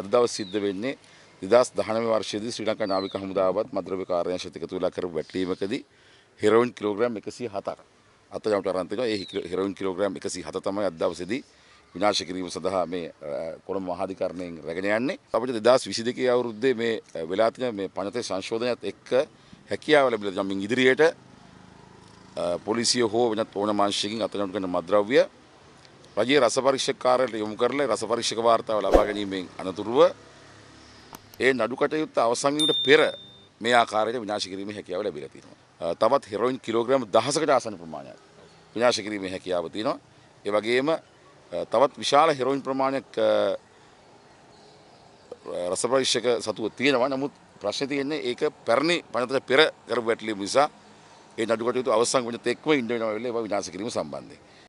දවස් සිද්ධ වෙන්නේ 2019 වර්ෂයේදී ශ්‍රී ලංකා නාවික හමුදාවත් මද්‍රව්‍ය කාර්යාංශයත් එකතු වෙලා කරපු වැටලීමකදී හෙරොයින් කිලෝග්‍රෑම් 107ක් අතගමට අරන් තිනවා. ඒ හෙරොයින් කිලෝග්‍රෑම් 107 තමයි අද දවසේදී විනාශ කිරීම සඳහා මේ කොළඹ මහාධිකරණයෙන් රැගෙන යන්නේ. අපිට 2022 අවුරුද්දේ මේ වෙලා තියෙන මේ පනතේ සංශෝධනයත් එක්ක හැකියාව ලැබිලා තියෙනවා. මින් ඉදිරියට පොලිසිය හෝ වෙනත් ඕනෑම අංශයකින් අතගමට කරන මද්‍රව්‍ය රජයේ රස පරීක්ෂක කාර්යාලයට යොමු කරලා රස පරීක්ෂක වාර්තාව ලබා ගැනීමෙන් අනතුරුව ඒ නඩු කටයුත්ත අවසන් වීමට පෙර මේ ආකාරයට විනාශ කිරීමේ හැකියාව ලැබිලා තියෙනවා. තවත් හෙරොයින් කිලෝග්‍රෑම් 1000කට ආසන්න ප්‍රමාණයක් විනාශ කිරීමේ හැකියාව තියෙනවා. ඒ වගේම තවත් විශාල හෙරොයින් ප්‍රමාණයක් රස පරීක්ෂක සතුව තියෙනවා. නමුත් ප්‍රශ්නේ තියෙන්නේ ඒක පැරණි පනතට පෙර කරපු වැටලීම නිසා ඒ නඩු කටයුතු අවසන් වෙන තෙක්ම ඉන්න වෙනවා වෙලේ ඒවා විනාශ කිරීම සම්බන්ධයෙන්.